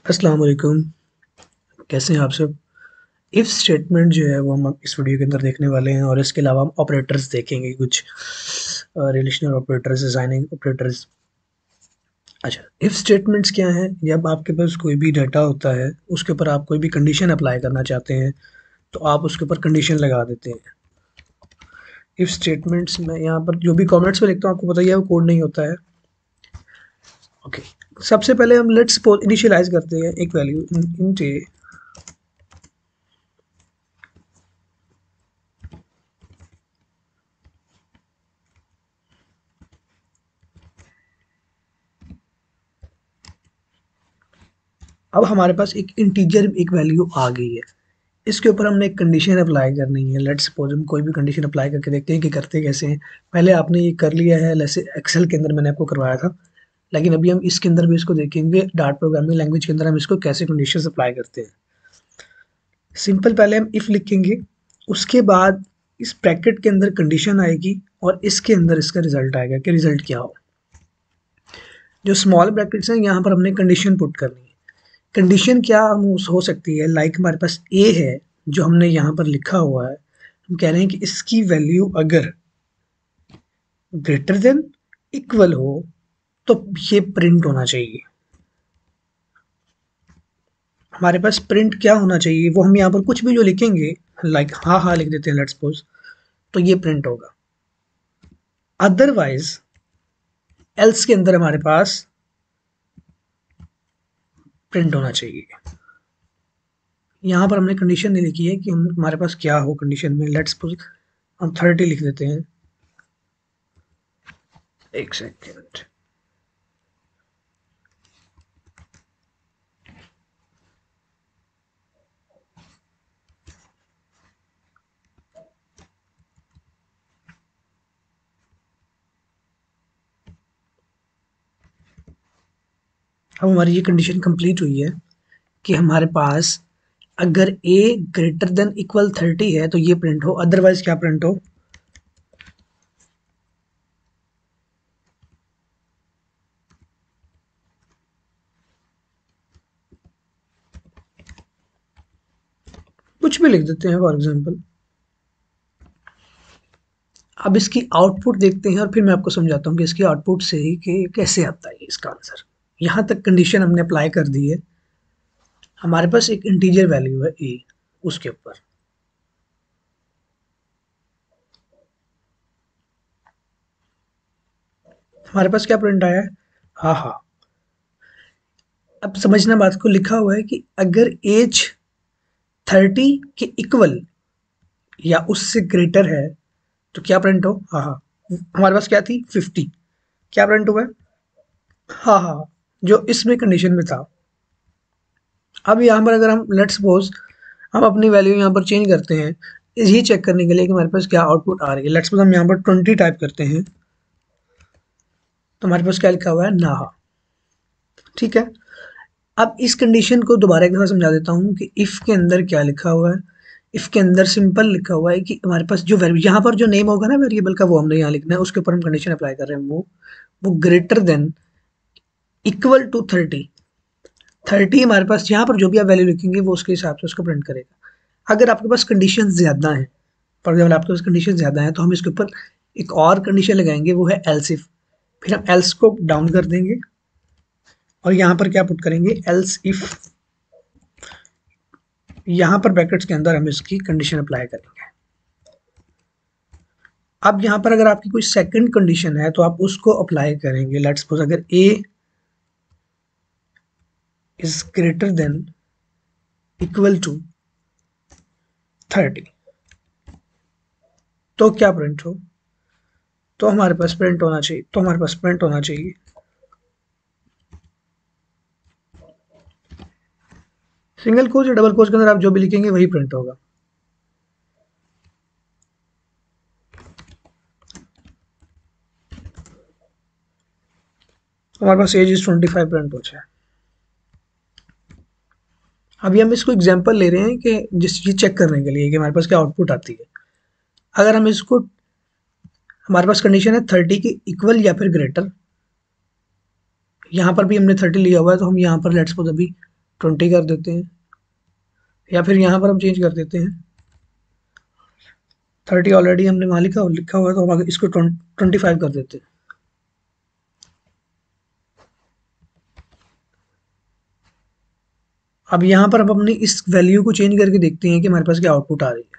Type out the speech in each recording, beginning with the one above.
अस्सलाम वालेकुम। कैसे हैं आप सब? इफ स्टेटमेंट जो है वो हम इस वीडियो के अंदर देखने वाले हैं और इसके अलावा हम ऑपरेटर्स देखेंगे कुछ रिलेशनल ऑपरेटर्स, असाइनिंग ऑपरेटर्स। अच्छा, इफ स्टेटमेंट्स क्या हैं? जब आपके पास कोई भी डाटा होता है, उसके ऊपर आप कोई भी कंडीशन अप्लाई करना चाहते हैं, तो आप उसके ऊपर कंडीशन लगा देते हैं। इफ स्टेटमेंट्स में यहाँ पर जो भी कमेंट्स में लिखता हूँ, आपको पता ही है वो कोड नहीं होता है। ओके, सबसे पहले हम लेट्स सपोज इनिशियलाइज करते हैं एक वैल्यू इंट ए। अब हमारे पास एक इंटीजर एक वैल्यू आ गई है, इसके ऊपर हमने एक कंडीशन अप्लाई करनी है। लेट्स सपोज हम कोई भी कंडीशन अप्लाई करके देखते हैं कि करते कैसे हैं। पहले आपने ये कर लिया है, जैसे एक्सेल के अंदर मैंने आपको करवाया था, लेकिन अभी हम इसके अंदर भी इसको देखेंगे डार्ट प्रोग्रामिंग लैंग्वेज के अंदर हम इसको कैसे कंडीशन अप्लाई करते हैं। सिंपल, पहले हम इफ लिखेंगे, उसके बाद इस ब्रैकेट के अंदर कंडीशन आएगी और इसके अंदर इसका रिजल्ट आएगा कि रिजल्ट क्या हो। जो स्मॉल ब्रैकेट्स हैं यहाँ पर हमने कंडीशन पुट करनी है। कंडीशन क्या हो सकती है? लाइक हमारे पास ए है जो हमने यहाँ पर लिखा हुआ है, हम कह रहे हैं कि इसकी वैल्यू अगर ग्रेटर देन इक्वल हो तो ये प्रिंट होना चाहिए। हमारे पास प्रिंट क्या होना चाहिए, वो हम यहाँ पर कुछ भी जो लिखेंगे, लाइक हाँ हाँ लिख देते हैं लेट्स सपोज, तो ये प्रिंट होगा। अदरवाइज एल्स के अंदर हमारे पास प्रिंट होना चाहिए। यहाँ पर हमने कंडीशन नहीं लिखी है कि हम हमारे पास क्या हो कंडीशन में। लेट्स सपोज हम 30 लिख देते हैं। एक सेकेंड, अब हमारी ये कंडीशन कंप्लीट हुई है कि हमारे पास अगर a ग्रेटर देन इक्वल 30 है तो ये प्रिंट हो, अदरवाइज क्या प्रिंट हो? कुछ भी लिख देते हैं फॉर एग्जांपल। अब इसकी आउटपुट देखते हैं और फिर मैं आपको समझाता हूँ कि इसकी आउटपुट से ही कि कैसे आता है इसका आंसर। यहाँ तक कंडीशन हमने अप्लाई कर दी है। हमारे पास एक इंटीजर वैल्यू है a, उसके ऊपर हमारे पास क्या प्रिंट आया है? हाँ हाँ। अब समझना बात को, लिखा हुआ है कि अगर एज 30 के इक्वल या उससे ग्रेटर है तो क्या प्रिंट हो? हाँ हाँ। हमारे पास क्या थी? 50। क्या प्रिंट हुआ है? हाँ हाँ, जो इसमें कंडीशन में था। अब यहाँ पर अगर हम लेट्स सपोज हम अपनी वैल्यू यहाँ पर चेंज करते हैं, ये चेक करने के लिए कि हमारे पास क्या आउटपुट आ रही है। लेट्स सपोज हम यहाँ पर 20 टाइप करते हैं, तो हमारे पास क्या लिखा हुआ है? ना। ठीक है। अब इस कंडीशन को दोबारा एक दफ़ा समझा देता हूँ कि इफ़ के अंदर क्या लिखा हुआ है। इफ़ के अंदर सिंपल लिखा हुआ है कि हमारे पास जो वैल्यू यहाँ पर जो नेम होगा ना वेरिएबल का, वो हमने यहाँ लिखना है, उसके ऊपर हम कंडीशन अप्लाई कर रहे हैं। वो ग्रेटर देन इक्वल टू 30। 30 हमारे पास यहाँ पर जो भी आप वैल्यू लिखेंगे वो उसके हिसाब से उसको प्रिंट करेगा। अगर आपके पास कंडीशन ज़्यादा है, फॉर एग्जाम्पल आपके पास कंडीशन ज़्यादा है, तो हम इसके ऊपर एक और कंडीशन लगाएंगे, वो है एल्स इफ। फिर हम एल्स को डाउन कर देंगे और यहाँ पर क्या पुट करेंगे? Else if. यहाँ पर ब्रैकेट्स के अंदर हम इसकी कंडीशन अप्लाई करेंगे। अब यहाँ पर अगर आपकी कोई सेकंड कंडीशन है तो आप उसको अप्लाई करेंगे। लेट्स सपोज अगर a is greater than equal to 30 तो क्या प्रिंट हो? तो हमारे पास प्रिंट होना चाहिए, सिंगल कोच या डबल कोच के अंदर आप जो भी लिखेंगे वही प्रिंट होगा। हमारे पास एज इज 25 प्रिंट हो जाए। अभी हम इसको एग्जांपल ले रहे हैं कि जिस चीज चेक करने के लिए कि हमारे पास क्या आउटपुट आती है। अगर हम इसको, हमारे पास कंडीशन है 30 की इक्वल या फिर ग्रेटर, यहाँ पर भी हमने 30 लिया हुआ है, तो हम यहाँ पर लेट्स सपोज अभी 20 कर देते हैं, या फिर यहाँ पर हम चेंज कर देते हैं 30 ऑलरेडी हमने वहाँ लिखा हुआ है, तो हम आगे इसको 25 कर देते हैं। अब यहाँ पर हम अपनी इस वैल्यू को चेंज करके देखते हैं कि हमारे पास क्या आउटपुट आ रही है।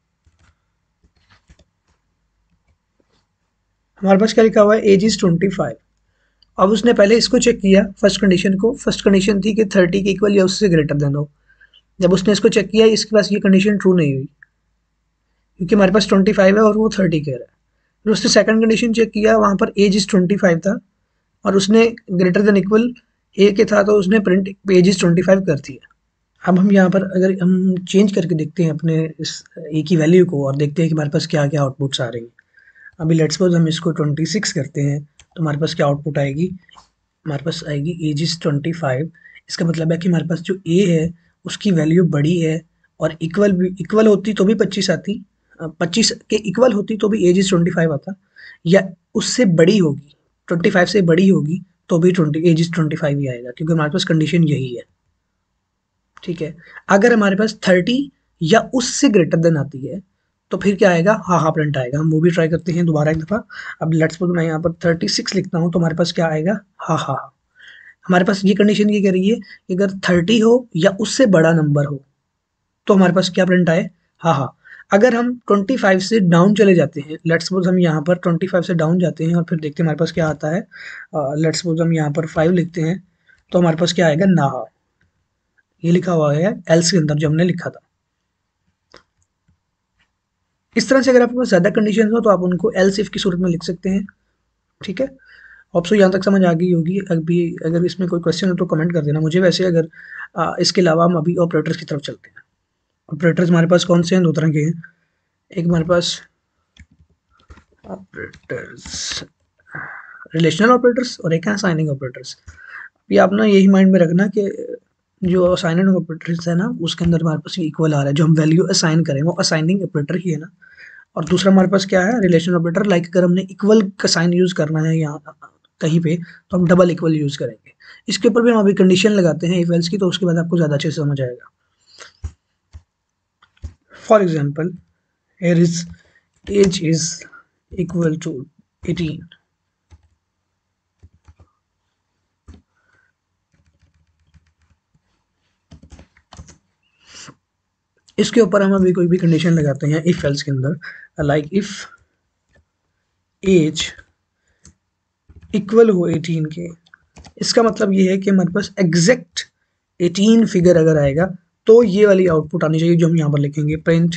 हमारे पास क्या लिखा हुआ है, एज इज 25। अब उसने पहले इसको चेक किया, फर्स्ट कंडीशन को। फर्स्ट कंडीशन थी कि 30 के इक्वल या उससे ग्रेटर देन हो। जब उसने इसको चेक किया, इसके पास ये कंडीशन ट्रू नहीं हुई, क्योंकि हमारे पास 25 है और वो 30 कह रहा है। फिर उसने सेकंड कंडीशन चेक किया, वहाँ पर एज इज 25 था और उसने ग्रेटर देन इक्वल ए के था, तो उसने प्रिंट एज इज 25 कर दिया। अब हम यहाँ पर अगर हम चेंज करके देखते हैं अपने इस ए की वैल्यू को और देखते हैं कि हमारे पास क्या क्या आउटपुट्स आ रही हैं। अभी लेट्स सपोज हम इसको 26 करते हैं, तो हमारे पास क्या आउटपुट आएगी, हमारे पास आएगी एज इज 25। इसका मतलब है कि हमारे पास जो ए है उसकी वैल्यू बड़ी है, और इक्वल भी, इक्वल होती तो भी 25 आती, 25 के इक्वल होती तो भी एज इज 25 आता, या उससे बड़ी होगी, 25 से बड़ी होगी तो भी 20 एज इज 25 ही आएगा, क्योंकि हमारे पास कंडीशन यही है। ठीक है। अगर हमारे पास 30 या उससे ग्रेटर देन आती है, तो फिर क्या आएगा, हाँ हाँ प्रिंट आएगा। हम वो भी ट्राई करते हैं दोबारा एक दफ़ा। अब लेट्स सपोज मैं यहाँ पर 36 लिखता हूँ, तो हमारे पास क्या आएगा, हाँ हाँ हाँ। हमारे पास ये कंडीशन ये कह रही है कि अगर 30 हो या उससे बड़ा नंबर हो, तो हमारे पास क्या प्रिंट आए, हाँ हाँ। अगर हम 25 से डाउन चले जाते हैं, लेट्स सपोज हम यहाँ पर 25 से डाउन जाते हैं और फिर देखते हैं हमारे पास क्या आता है। लेट्स सपोज हम यहाँ पर 5 लिखते हैं, तो हमारे पास क्या आएगा, ना। ये लिखा हुआ है एल्स के अंदर जो हमने लिखा था। इस तरह से अगर आपके पास ज़्यादा कंडीशन हो, तो आप उनको एल्स इफ की सूरत में लिख सकते हैं। ठीक है। आपको यहाँ तक समझ आ गई होगी। अभी अगर इसमें कोई क्वेश्चन हो तो कमेंट कर देना मुझे। वैसे अगर इसके अलावा हम अभी ऑपरेटर्स की तरफ चलते हैं। ऑपरेटर्स हमारे पास कौन से हैं, दो तरह के हैं। एक हमारे पास ऑपरेटर्स, रिलेशनल ऑपरेटर्स, और एक है असाइनिंग ऑपरेटर्स। ये आप ना यही माइंड में रखना कि जो असाइनिंग ऑपरेटर्स है ना, उसके अंदर हमारे पास इक्वल आ रहा है, जो हम वैल्यू असाइन करें वो असाइनिंग ऑपरेटर ही है ना। और दूसरा हमारे पास क्या है, रिलेशन ऑपरेटर। लाइक अगर हमने इक्वल का साइन यूज़ करना है यहाँ कहीं पे, तो हम डबल इक्वल यूज़ करेंगे। इसके ऊपर भी हम अभी कंडीशन लगाते हैं इफ एल्स की, तो उसके बाद आपको ज़्यादा अच्छे से समझ आएगा। For example, here is age is equal to 18। इसके ऊपर हम अभी कोई भी कंडीशन लगाते हैं इफ एल्स के अंदर। लाइक इफ एज इक्वल हो 18 के, इसका मतलब ये है कि हमारे पास एग्जैक्ट 18 फिगर अगर आएगा, तो ये वाली आउटपुट आनी चाहिए जो हम यहाँ पर लिखेंगे, प्रिंट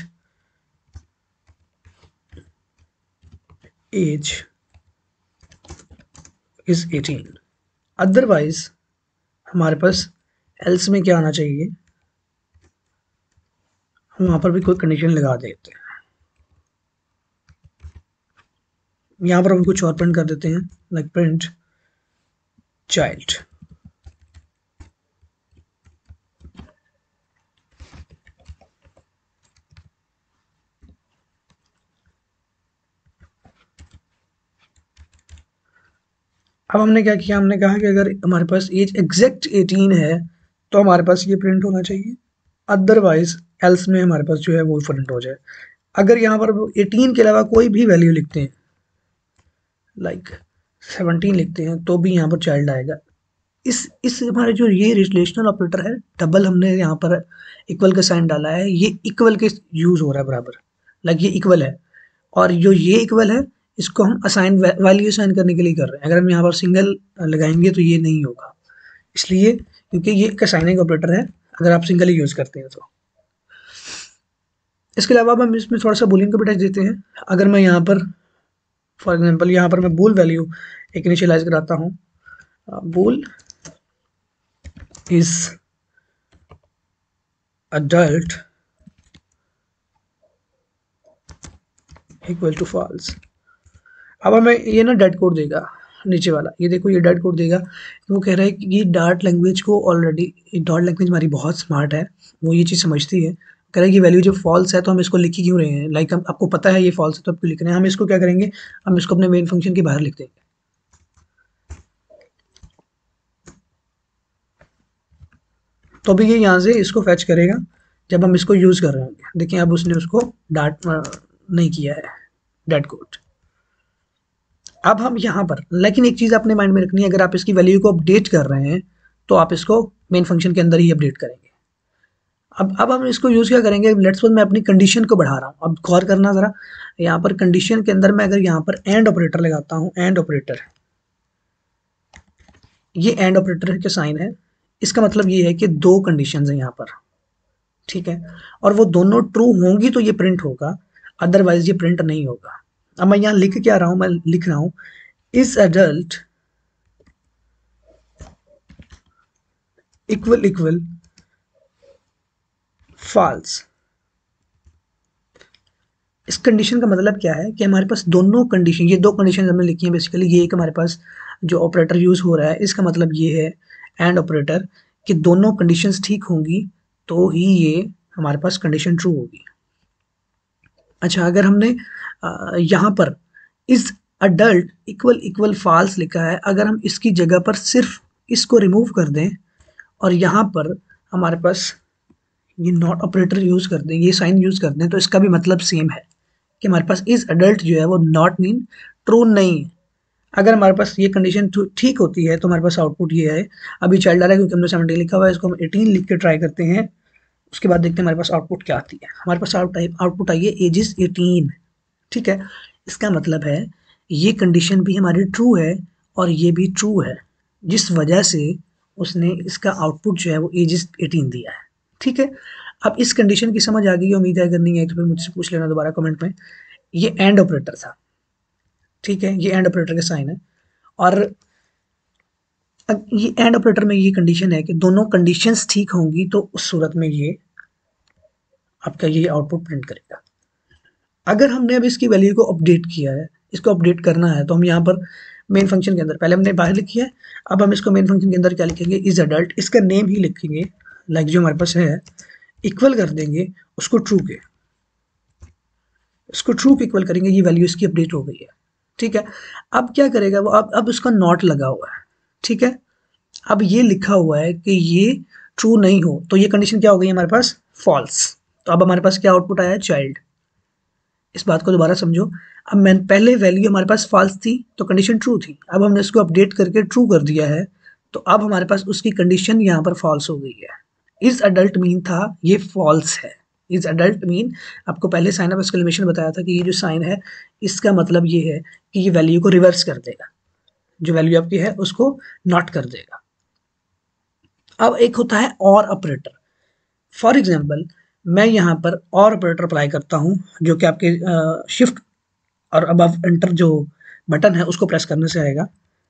एज इज 18। अदरवाइज हमारे पास एल्स में क्या आना चाहिए, हम वहाँ पर भी कोई कंडीशन लगा देते हैं। यहाँ पर हम कुछ और प्रिंट कर देते हैं, लाइक प्रिंट चाइल्ड। अब हमने क्या किया, हमने कहा कि अगर हमारे पास एज एग्जैक्ट 18 है, तो हमारे पास ये प्रिंट होना चाहिए। अदरवाइज एल्स में हमारे पास जो है वो प्रिंट हो जाए। अगर यहाँ पर 18 के अलावा कोई भी वैल्यू लिखते हैं, लाइक 17 लिखते हैं, तो भी यहाँ पर चाइल्ड आएगा। इस हमारे जो ये रिलेशनल ऑपरेटर है, डबल हमने यहाँ पर इक्वल का साइन डाला है, ये इक्वल के यूज हो रहा है बराबर। लाइक ये इक्वल है, और जो ये इक्वल है, इसको हम असाइन वैल्यू असाइन करने के लिए कर रहे हैं। अगर हम यहाँ पर सिंगल लगाएंगे तो ये नहीं होगा, इसलिए क्योंकि ये एक असाइनिंग ऑपरेटर है अगर आप सिंगल ही यूज़ करते हैं तो। इसके अलावा हम इसमें थोड़ा सा बूलियन को भी टच देते हैं। अगर मैं यहाँ पर फॉर एग्जांपल यहाँ पर मैं बूल वैल्यू एक इनिशियलाइज कराता हूँ, bool is adult equal to false. अब हमें ये ना डेड कोड देगा, नीचे वाला ये देखो, ये डेड कोड देगा। वो कह रहा है कि ये डार्ट लैंग्वेज को ऑलरेडी, डार्ट लैंग्वेज हमारी बहुत स्मार्ट है, वो ये चीज़ समझती है। कह रहा है कि वैल्यू जो फॉल्स है तो हम इसको लिख ही क्यों रहे हैं, लाइक हम आपको पता है ये फॉल्स है तो आप क्यों लिख रहे हैं। हम इसको क्या करेंगे, हम इसको अपने मेन फंक्शन के बाहर लिख देंगे। तो अभी ये यहाँ से इसको फैच करेगा जब हम इसको यूज़ कर रहे होंगे। देखिए अब उसने उसको डाट नहीं किया है, डेट कोड। अब हम यहाँ पर लेकिन एक चीज़ अपने माइंड में रखनी है, अगर आप इसकी वैल्यू को अपडेट कर रहे हैं तो आप इसको मेन फंक्शन के अंदर ही अपडेट करेंगे। अब हम इसको यूज़ क्या करेंगे, लेट्स सपोज मैं अपनी कंडीशन को बढ़ा रहा हूँ। अब गौर करना ज़रा, यहाँ पर कंडीशन के अंदर मैं अगर यहाँ पर एंड ऑपरेटर लगाता हूँ, एंड ऑपरेटर, ये एंड ऑपरेटर के साइन है, इसका मतलब ये है कि दो कंडीशंस हैं यहाँ पर, ठीक है, और वो दोनों ट्रू होंगी तो ये प्रिंट होगा, अदरवाइज ये प्रिंट नहीं होगा। अब मैं यहाँ लिख क्या रहा हूँ, मैं लिख रहा हूँ is adult equal equal false. इस कंडीशन का मतलब क्या है कि हमारे पास दोनों कंडीशन, ये दो कंडीशन हमने लिखी हैं बेसिकली। ये एक हमारे पास जो ऑपरेटर यूज हो रहा है इसका मतलब ये है एंड ऑपरेटर कि दोनों कंडीशंस ठीक होंगी तो ही ये हमारे पास कंडीशन ट्रू होगी। अच्छा, अगर हमने यहाँ पर is adult equal equal false लिखा है, अगर हम इसकी जगह पर सिर्फ इसको रिमूव कर दें और यहाँ पर हमारे पास ये नॉट ऑपरेटर यूज कर दें, ये साइन यूज कर दें, तो इसका भी मतलब सेम है कि हमारे पास इज अडल्ट जो है वो नॉट मीन ट्रू नहीं है। अगर हमारे पास ये कंडीशन ठीक होती है तो हमारे पास आउटपुट ये है। अभी चाइल्ड आ रहा है क्योंकि हमने 17 लिखा हुआ है, इसको हम 18 लिख के ट्राई करते हैं, उसके बाद देखते हैं हमारे पास आउटपुट क्या आती है। हमारे पास आउटपुट आई है एज इज 18, ठीक है। इसका मतलब है ये कंडीशन भी हमारी ट्रू है और ये भी ट्रू है, जिस वजह से उसने इसका आउटपुट जो है वो एज इज 18 दिया है, ठीक है। अब इस कंडीशन की समझ आ गई, उम्मीद है, अगर नहीं है तो फिर मुझसे पूछ लेना दोबारा कमेंट में। ये एंड ऑपरेटर था, ठीक है, ये एंड ऑपरेटर के साइन है, और ये एंड ऑपरेटर में ये कंडीशन है कि दोनों कंडीशंस ठीक होंगी तो उस सूरत में ये आपका ये आउटपुट प्रिंट करेगा। अगर हमने अब इसकी वैल्यू को अपडेट किया है, इसको अपडेट करना है, तो हम यहाँ पर मेन फंक्शन के अंदर पहले हमने बाहर लिखी है, अब हम इसको मेन फंक्शन के अंदर क्या लिखेंगे, इज अडल्ट, इसका नेम ही लिखेंगे लाइक जो हमारे पास है, इक्वल कर देंगे उसको ट्रू के, इसको ट्रू के इक्वल करेंगे, ये वैल्यू इसकी अपडेट हो गई है, ठीक है। अब क्या करेगा वो, अब उसका नॉट लगा हुआ है, ठीक है। अब ये लिखा हुआ है कि ये ट्रू नहीं हो, तो ये कंडीशन क्या हो गई हमारे पास, फॉल्स। तो अब हमारे पास क्या आउटपुट आया है, चाइल्ड। इस बात को दोबारा समझो, अब मैं पहले वैल्यू हमारे पास फॉल्स थी तो कंडीशन ट्रू थी, अब हमने इसको अपडेट करके ट्रू कर दिया है, तो अब हमारे पास उसकी कंडीशन यहाँ पर फॉल्स हो गई है। इज अडल्ट मीन था, ये फॉल्स है। इज अडल्ट मीन, आपको पहले साइन ऑफ एक्सक्लेमेशन बताया था कि ये जो साइन है इसका मतलब ये है कि ये वैल्यू को रिवर्स कर देगा, जो वैल्यू आपकी है उसको नॉट कर देगा। अब एक होता है और ऑपरेटर। फॉर एग्जाम्पल मैं यहाँ पर और ऑपरेटर अप्लाई करता हूँ, जो कि आपके शिफ्ट और अबव एंटर जो बटन है उसको प्रेस करने से आएगा,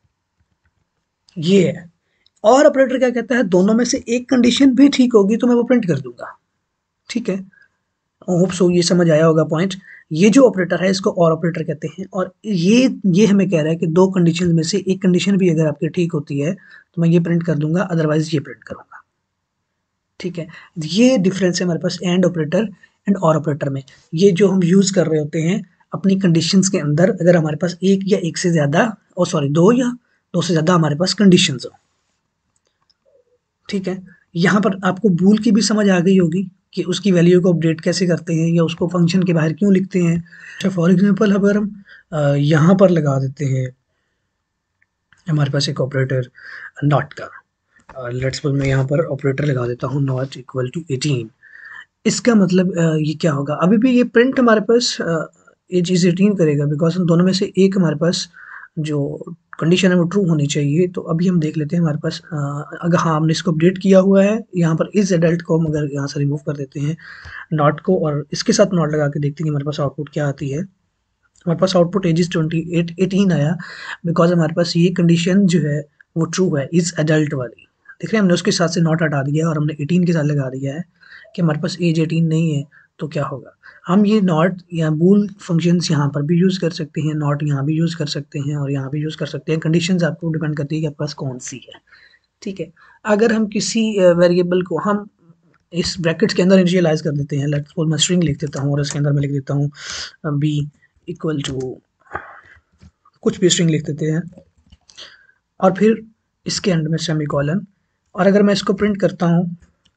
ये है। और ऑपरेटर क्या कहता है, दोनों में से एक कंडीशन भी ठीक होगी तो मैं वो प्रिंट कर दूंगा, ठीक है। होप सो ये समझ आया होगा पॉइंट। ये जो ऑपरेटर है इसको और ऑपरेटर कहते हैं, और ये हमें कह रहा है कि दो कंडीशन में से एक कंडीशन भी अगर आपकी ठीक होती है तो मैं ये प्रिंट कर दूंगा, अदरवाइज ये प्रिंट करूंगा, ठीक है। ये डिफरेंस है हमारे पास एंड ऑपरेटर एंड और ऑपरेटर में। ये जो हम यूज कर रहे होते हैं अपनी कंडीशंस के अंदर, अगर हमारे पास एक या एक से ज्यादा, और सॉरी दो या दो से ज्यादा हमारे पास कंडीशंस हो, ठीक है। यहाँ पर आपको बूल की भी समझ आ गई होगी कि उसकी वैल्यू को अपडेट कैसे करते हैं या उसको फंक्शन के बाहर क्यों लिखते हैं। अच्छा, फॉर एग्जांपल अगर हम यहाँ पर लगा देते हैं हमारे पास एक ऑपरेटर नॉट का, लेट्स सपोज मैं यहाँ पर ऑपरेटर लगा देता हूँ नॉट इक्वल टू 18। इसका मतलब ये क्या होगा, अभी भी ये प्रिंट हमारे पास एज इज 18 करेगा, बिकॉज हम दोनों में से एक हमारे पास जो कंडीशन है वो ट्रू होनी चाहिए। तो अभी हम देख लेते हैं हमारे पास अगर हाँ हमने इसको अपडेट किया हुआ है, यहाँ पर इज एडल्ट को हम अगर यहाँ से रिमूव कर देते हैं नॉट को और इसके साथ नॉट लगा के देखते हैं हमारे पास आउटपुट क्या आती है। हमारे पास आउटपुट एज इज 18 आया, बिकॉज हमारे पास ये कंडीशन जो है वो ट्रू है, इज एडल्ट वाली। देख रहे हैं हमने उसके साथ से नॉट हटा दिया और हमने 18 के साथ लगा दिया है कि हमारे पास एज 18 नहीं है। तो क्या होगा, हम ये नॉट या बूल फंक्शंस यहाँ पर भी यूज़ कर सकते हैं, नॉट यहाँ भी यूज़ कर सकते हैं और यहाँ भी यूज़ कर सकते हैं। कंडीशंस आपको डिपेंड करती है कि आपके पास कौन सी है, ठीक है। अगर हम किसी वेरिएबल को हम इस ब्रैकेट्स के अंदर इनिशियलाइज कर देते हैं, लेट्स सपोज मैं स्ट्रिंग लिख देता हूँ और इसके अंदर मैं लिख देता हूँ बी इक्वल टू कुछ भी स्ट्रिंग लिख देते हैं और फिर इसके अंदर में सेमीकोलन, और अगर मैं इसको प्रिंट करता हूँ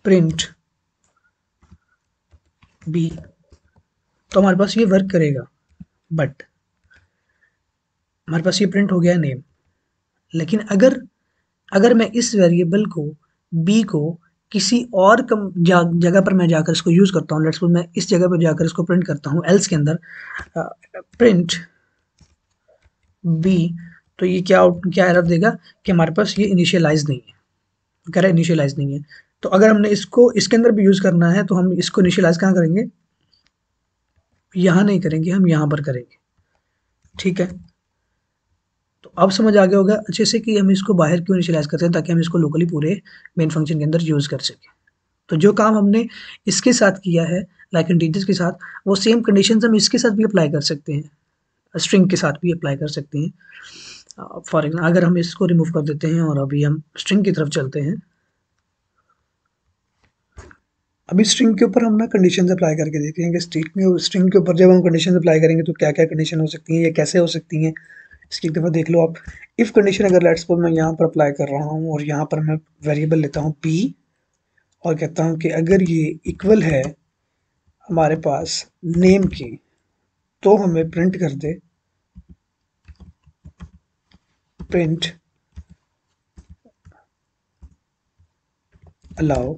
प्रिंट बी, तो हमारे पास ये वर्क करेगा, बट हमारे पास ये प्रिंट हो गया नेम। लेकिन अगर अगर मैं इस वेरिएबल को बी को किसी और जगह पर मैं जाकर इसको यूज करता हूँ, लेट्स सपोज मैं इस जगह पर जाकर इसको प्रिंट करता हूँ एल्स के अंदर, प्रिंट बी, तो ये क्या एरर देगा कि हमारे पास ये इनिशियलाइज नहीं है, कह रहा है इनिशियलाइज नहीं है। तो अगर हमने इसको इसके अंदर भी यूज करना है तो हम इसको इनिशियलाइज कहाँ करेंगे, यहाँ नहीं करेंगे, हम यहाँ पर करेंगे। ठीक है, तो अब समझ आ गया होगा अच्छे से कि हम इसको बाहर क्यों इनिशियलाइज करते हैं, ताकि हम इसको लोकली पूरे मेन फंक्शन के अंदर यूज कर सकें। तो जो काम हमने इसके साथ किया है लाइक इंटीजर्स के साथ, वो सेम कंडीशंस हम इसके साथ भी अप्लाई कर सकते हैं, स्ट्रिंग के साथ भी अप्लाई कर सकते हैं। फॉर एग्जाम्पल अगर हम इसको रिमूव कर देते हैं और अभी हम स्ट्रिंग की तरफ चलते हैं, अभी स्ट्रिंग के ऊपर हम ना कंडीशंस अप्लाई करके देखेंगे। स्ट्रिंग के ऊपर जब हम कंडीशंस अप्लाई करेंगे तो क्या क्या कंडीशन हो सकती हैं, ये कैसे हो सकती हैं, इसकी एक दफ़ा देख लो आप। इफ़ कंडीशन अगर लेट्स सपोज मैं यहाँ पर अप्लाई कर रहा हूँ और यहाँ पर मैं वेरिएबल लेता हूँ पी और कहता हूँ कि अगर ये इक्वल है हमारे पास नेम की, तो हमें प्रिंट कर दे, प्रिंट अलाउ,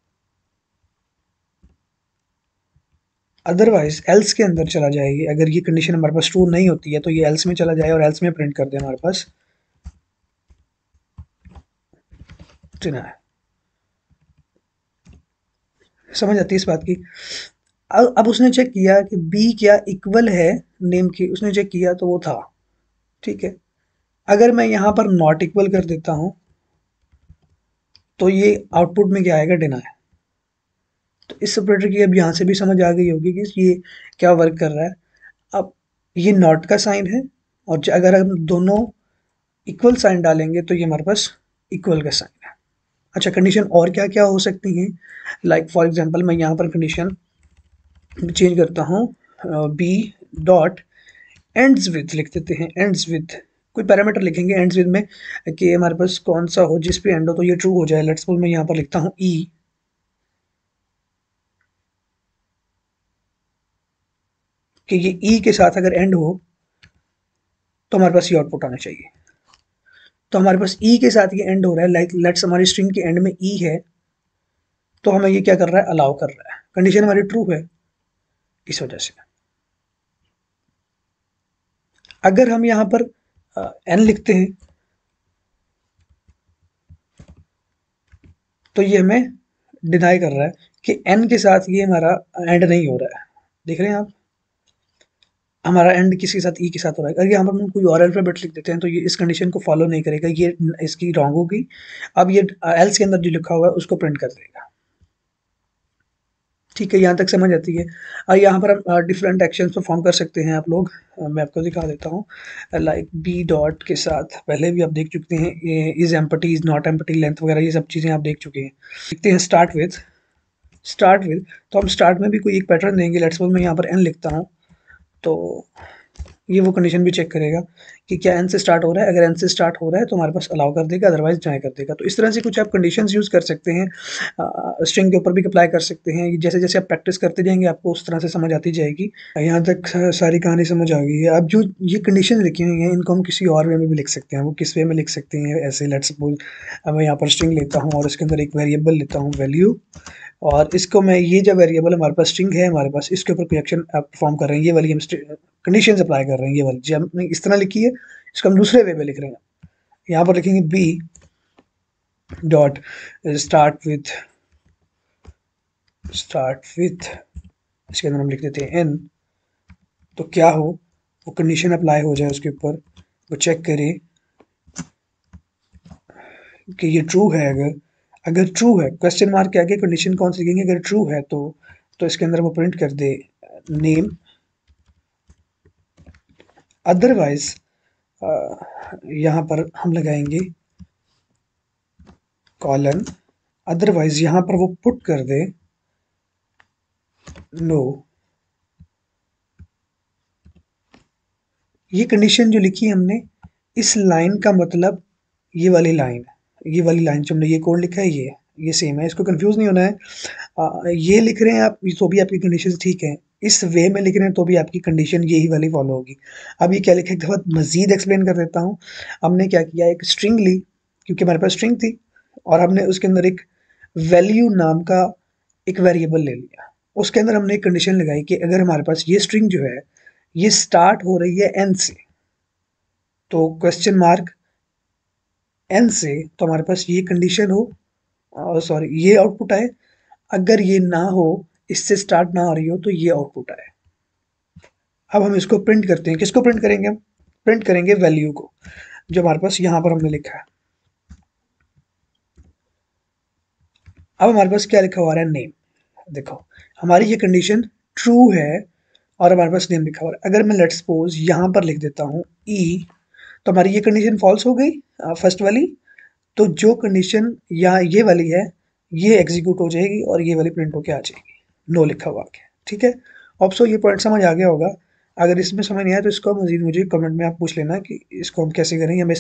अदरवाइज एल्स के अंदर चला जाएगी। अगर ये कंडीशन हमारे पास ट्रू नहीं होती है तो ये एल्स में चला जाए और एल्स में प्रिंट कर दे हमारे पास ट्रू है। समझ आती है इस बात की। अब उसने चेक किया कि बी क्या इक्वल है नेम की, उसने चेक किया तो वो था। ठीक है, अगर मैं यहाँ पर नॉट इक्वल कर देता हूँ तो ये आउटपुट में क्या आएगा, डिनाई। तो इस ऑपरेटर की अब यहाँ से भी समझ आ गई होगी कि ये क्या वर्क कर रहा है। अब ये नॉट का साइन है और अगर हम दोनों इक्वल साइन डालेंगे तो ये हमारे पास इक्वल का साइन है। अच्छा, कंडीशन और क्या क्या हो सकती हैं, लाइक फॉर एग्जांपल मैं यहाँ पर कंडीशन चेंज करता हूँ, बी डॉट एंड्स विथ लिख देते हैं, एंड्स विथ कोई पैरामीटर लिखेंगे एंड्स विथ में कि हमारे पास कौन सा हो जिस पे एंड हो तो ये ट्रू हो जाए। लेट्स सपोज मैं यहाँ पर लिखता हूँ ई, कि ये ई के साथ अगर एंड हो तो हमारे पास ये आउटपुट आना चाहिए। तो हमारे पास ई के साथ ये एंड हो रहा है, लाइक लेट्स हमारी स्ट्रिंग के एंड में ई है, तो हमें ये क्या कर रहा है, अलाउ कर रहा है, कंडीशन हमारी ट्रू है इस वजह से। अगर हम यहाँ पर एन लिखते हैं तो ये हमें डिनाई कर रहा है कि एन के साथ ये हमारा एंड नहीं हो रहा है। देख रहे हैं आप, हमारा एंड किसके साथ, ई के साथ हो रहा है। अगर यहाँ पर हम कोई और अल्फाबेट लिख देते हैं तो ये इस कंडीशन को फॉलो नहीं करेगा, ये इसकी रॉन्ग होगी। अब ये एल्स के अंदर जो लिखा हुआ है उसको प्रिंट कर देगा। ठीक है, यहाँ तक समझ आती है। यहाँ पर हम डिफरेंट एक्शंस परफॉर्म कर सकते हैं आप लोग। मैं आपको दिखा देता हूँ, लाइक बी डॉट के साथ पहले भी आप देख चुके हैं, is empty, is not empty, length वगैरह ये सब चीज़ें आप देख चुके हैं। देखते हैं स्टार्ट विद, तो हम स्टार्ट में भी कोई एक पैटर्न देंगे। लेट्स सपोज मैं यहाँ पर एन लिखता हूँ तो ये वो कंडीशन भी चेक करेगा कि क्या एन से स्टार्ट हो रहा है। अगर एन से स्टार्ट हो रहा है तो हमारे पास अलाउ कर देगा, अदरवाइज डिनाई कर देगा। तो इस तरह से कुछ आप कंडीशंस यूज़ कर सकते हैं, स्ट्रिंग के ऊपर भी अप्लाई कर सकते हैं। जैसे जैसे आप प्रैक्टिस करते जाएंगे आपको उस तरह से समझ आती जाएगी। यहाँ तक सारी कहानी समझ आ गई है। अब जो ये कंडीशन लिखी हुई हैं इनको हम किसी और वे में भी लिख सकते हैं। वो किस वे में लिख सकते हैं, ऐसे लेट्स सपोज मैं यहाँ पर स्ट्रिंग लेता हूँ और इसके अंदर एक वेरिएबल लेता हूँ वैल्यू, और इसको मैं ये जो वेरिएबल हमारे पास स्ट्रिंग है हमारे पास, इसके ऊपर कोई एक्शन परफॉर्म कर रहे हैं, ये वाली हम कंडीशंस अप्लाई कर रहे हैं। ये वाली जो हमने इस तरह लिखी है इसको हम दूसरे वे में लिख रहे हैं। यहाँ पर लिखेंगे बी डॉट स्टार्ट विथ, इसके अंदर हम लिख देते हैं एन, तो क्या हो वो कंडीशन अप्लाई हो जाए उसके ऊपर, वो चेक करे कि ये ट्रू है। अगर ट्रू है, क्वेश्चन मार्क के आगे कंडीशन कौन सी लिखेंगे, अगर ट्रू है तो इसके अंदर वो प्रिंट कर दे नेम, अदरवाइज यहाँ पर हम लगाएंगे कॉलन, अदरवाइज यहाँ पर वो पुट कर दे नो। ये कंडीशन जो लिखी हमने, इस लाइन का मतलब ये वाली लाइन जो हमने ये कोड लिखा है, ये ये सेम है, इसको कंफ्यूज नहीं होना है। ये लिख रहे हैं आप तो भी आपकी कंडीशन ठीक है, इस वे में लिख रहे हैं तो भी आपकी कंडीशन यही वाली फॉलो होगी। अब ये क्या लिखा है एक दफ़ा मज़ीद एक्सप्लेन कर देता हूँ। हमने क्या किया, एक स्ट्रिंग ली, क्योंकि हमारे पास स्ट्रिंग थी, और हमने उसके अंदर एक वैल्यू नाम का एक वेरिएबल ले लिया। उसके अंदर हमने एक कंडीशन लगाई कि अगर हमारे पास ये स्ट्रिंग जो है ये स्टार्ट हो रही है n से, तो क्वेश्चन मार्क n से, तो हमारे पास ये कंडीशन हो, सॉरी ये आउटपुट आए। अगर ये ना हो, इससे स्टार्ट ना हो रही हो, तो ये आउटपुट आए। अब हम इसको प्रिंट करते हैं, किसको प्रिंट करेंगे हम? प्रिंट करेंगे वैल्यू को, जो हमारे पास यहाँ पर हमने लिखा है। अब हमारे पास क्या लिखा हुआ है, नेम। देखो हमारी ये कंडीशन ट्रू है और हमारे पास नेम लिखा हुआ है। अगर मैं लेट्स सपोज यहाँ पर लिख देता हूँ ई, तो हमारी ये कंडीशन फॉल्स हो गई, फर्स्ट वाली। तो जो कंडीशन यहाँ ये वाली है ये एग्जीक्यूट हो जाएगी और ये वाली प्रिंट होके आ जाएगी, नो लिखा हुआ आ गया। ठीक है, अब सो ये पॉइंट समझ आ गया होगा। अगर इसमें समझ नहीं आया तो इसको मजीद मुझे कमेंट में आप पूछ लेना कि इसको हम कैसे करें, या मैं